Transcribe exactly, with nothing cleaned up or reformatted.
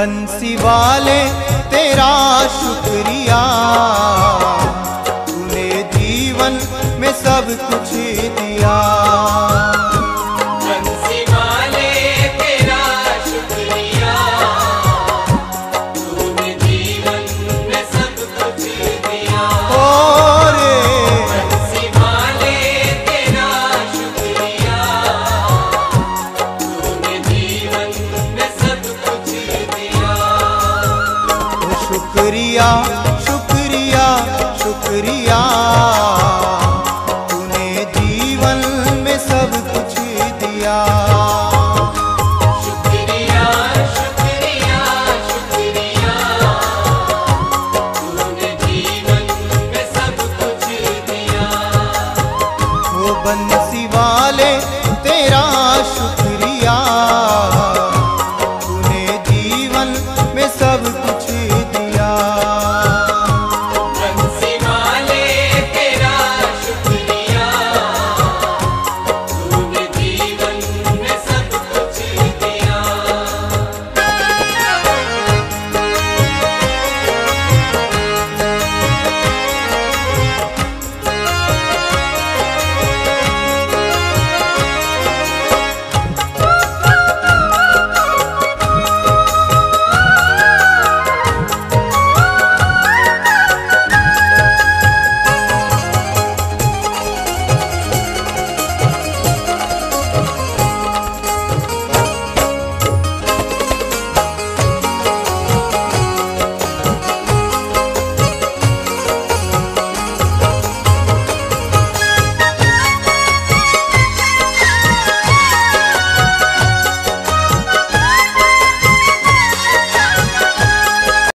बंसी वाले तेरा शुक्रिया, तूने जीवन में सब कुछ दिया। बंसी वाले तेरा शुक्रिया, तूने जीवन में सब कुछ दिया। और बंसी वाले तेरा शुक्रिया, तूने जीवन में सब कुछ दिया। शुक्रिया शुक्रिया शुक्रिया, तूने जीवन में सब कुछ दिया। शुक्रिया शुक्रिया शुक्रिया, तूने जीवन में सब कुछ दिया। वो बंसी वाले तेरा शुक्रिया,